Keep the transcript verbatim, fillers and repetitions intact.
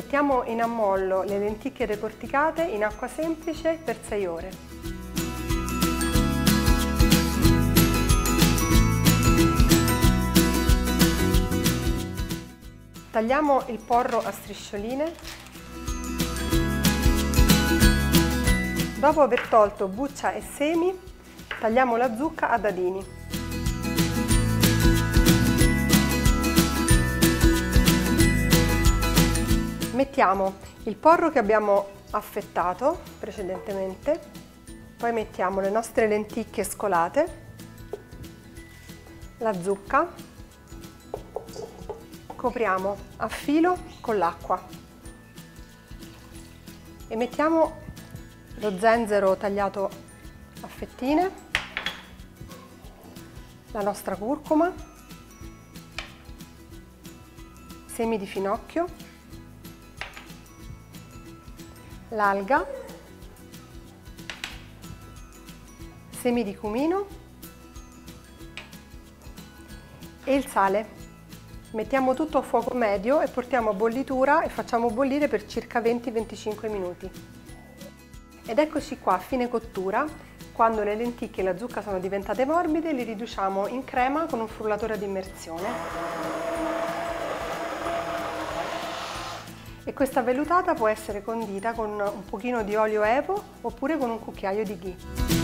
Mettiamo in ammollo le lenticchie decorticate in acqua semplice per sei ore. Tagliamo il porro a striscioline. Dopo aver tolto buccia e semi, tagliamo la zucca a dadini. Mettiamo il porro che abbiamo affettato precedentemente, poi mettiamo le nostre lenticchie scolate, la zucca, copriamo a filo con l'acqua e mettiamo lo zenzero tagliato a fettine, la nostra curcuma, semi di finocchio, l'alga, semi di cumino e il sale. Mettiamo tutto a fuoco medio e portiamo a bollitura e facciamo bollire per circa venti venticinque minuti. Ed eccoci qua a fine cottura. Quando le lenticchie e la zucca sono diventate morbide, li riduciamo in crema con un frullatore ad immersione. E questa vellutata può essere condita con un pochino di olio evo oppure con un cucchiaio di ghee.